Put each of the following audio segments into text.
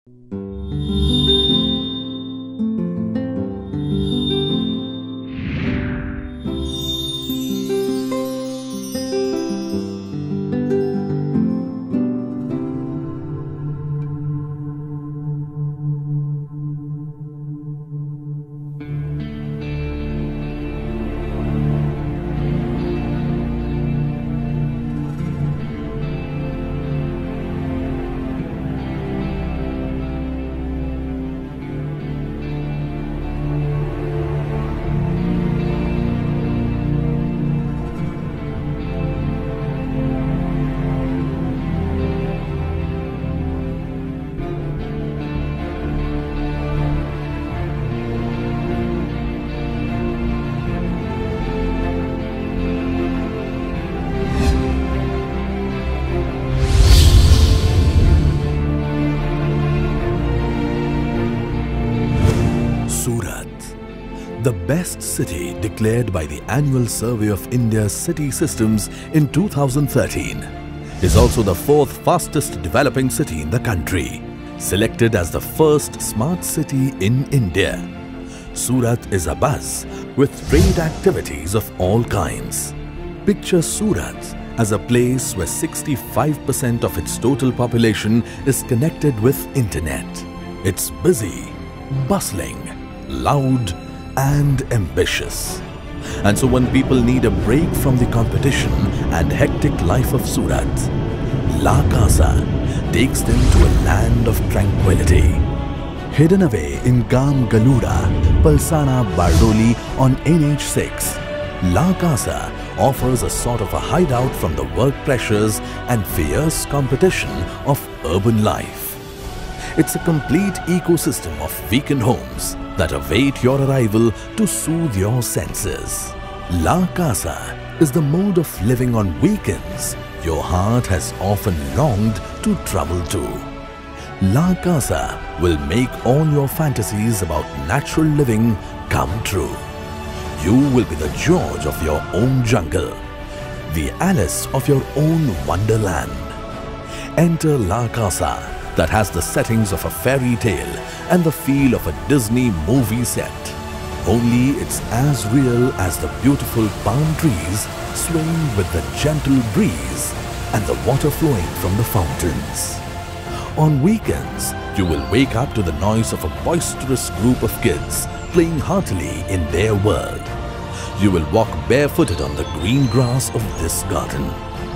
Surat, the best city declared by the Annual Survey of India's City Systems in 2013, is also the fourth fastest developing city in the country, selected as the first smart city in India. Surat is abuzz with trade activities of all kinds. Picture Surat as a place where 65% of its total population is connected with internet. It's busy, bustling, loud and ambitious. And so when people need a break from the competition and hectic life of Surat, La Casa takes them to a land of tranquility. Hidden away in Gam Galuda, Palsana Bardoli on NH6, La Casa offers a sort of a hideout from the work pressures and fierce competition of urban life. It's a complete ecosystem of weekend homes that await your arrival to soothe your senses. La Casa is the mode of living on weekends your heart has often longed to travel to. La Casa will make all your fantasies about natural living come true. You will be the George of your own jungle, the Alice of your own wonderland. Enter La Casa, that has the settings of a fairy tale and the feel of a Disney movie set. Only it's as real as the beautiful palm trees swaying with the gentle breeze and the water flowing from the fountains. On weekends, you will wake up to the noise of a boisterous group of kids playing heartily in their world. You will walk barefooted on the green grass of this garden.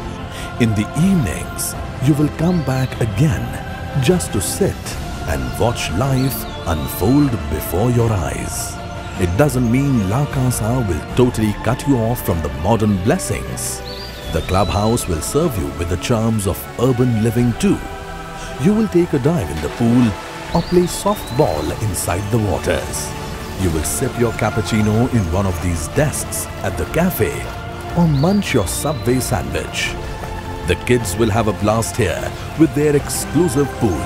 In the evenings, you will come back again just to sit and watch life unfold before your eyes. It doesn't mean La Casa will totally cut you off from the modern blessings. The clubhouse will serve you with the charms of urban living too. You will take a dive in the pool or play softball inside the waters. You will sip your cappuccino in one of these desks at the cafe or munch your Subway sandwich. The kids will have a blast here with their exclusive pool.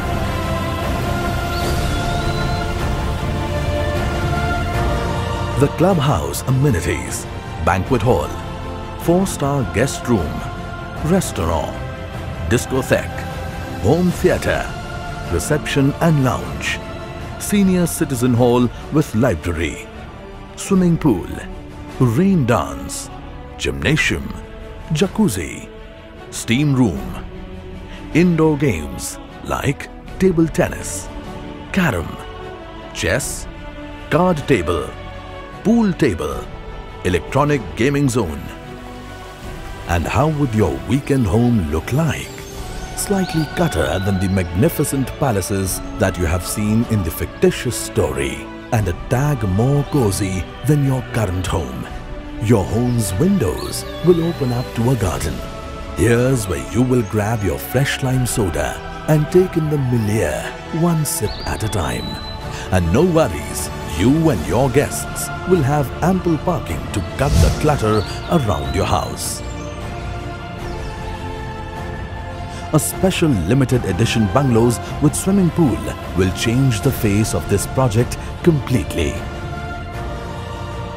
The clubhouse amenities: banquet hall, 4-star guest room, restaurant, discotheque, home theatre, reception and lounge, senior citizen hall with library, swimming pool, rain dance, gymnasium, jacuzzi, steam room, indoor games like table tennis, carom, chess, card table, pool table, electronic gaming zone. And how would your weekend home look like? Slightly cutter than the magnificent palaces that you have seen in the fictitious story, and a tad more cozy than your current home. Your home's windows will open up to a garden. Here's where you will grab your fresh lime soda and take in the milieu one sip at a time. And no worries, you and your guests will have ample parking to cut the clutter around your house. A special limited edition bungalows with swimming pool will change the face of this project completely.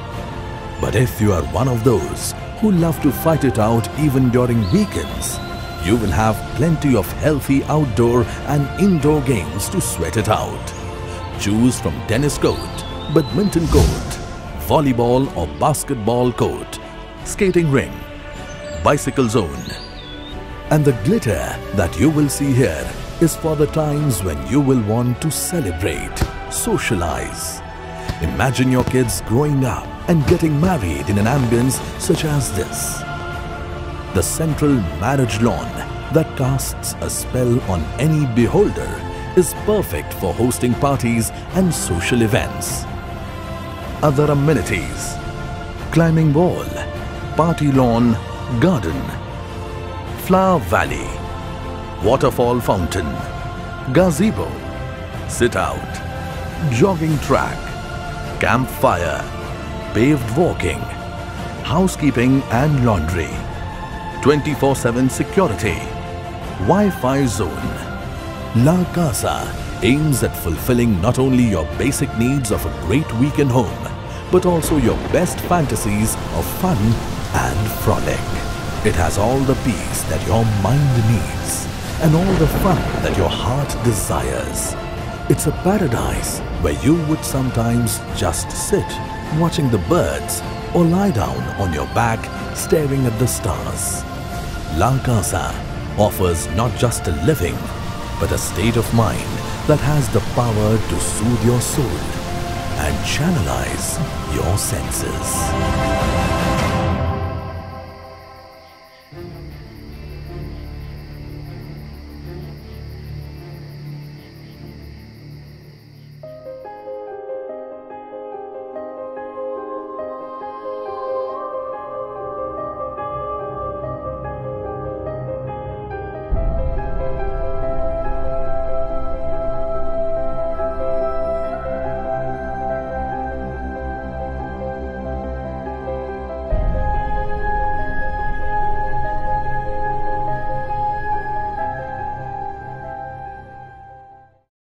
But if you are one of those who love to fight it out even during weekends, You will have plenty of healthy outdoor and indoor games to sweat it out. Choose from tennis court, badminton court, volleyball or basketball court, skating ring, bicycle zone. And the glitter that you will see here is for the times when you will want to celebrate, socialize. Imagine your kids growing up and getting married in an ambience such as this. The central marriage lawn that casts a spell on any beholder is perfect for hosting parties and social events. Other amenities: climbing wall, party lawn, garden, flower valley, waterfall fountain, gazebo, sit out, jogging track, campfire, paved walking, housekeeping and laundry, 24/7 security, Wi-Fi zone. La Casa aims at fulfilling not only your basic needs of a great weekend home, but also your best fantasies of fun and frolic. It has all the peace that your mind needs and all the fun that your heart desires. It's a paradise where you would sometimes just sit watching the birds or lie down on your back staring at the stars. La Casa offers not just a living, but a state of mind that has the power to soothe your soul and channelize your senses.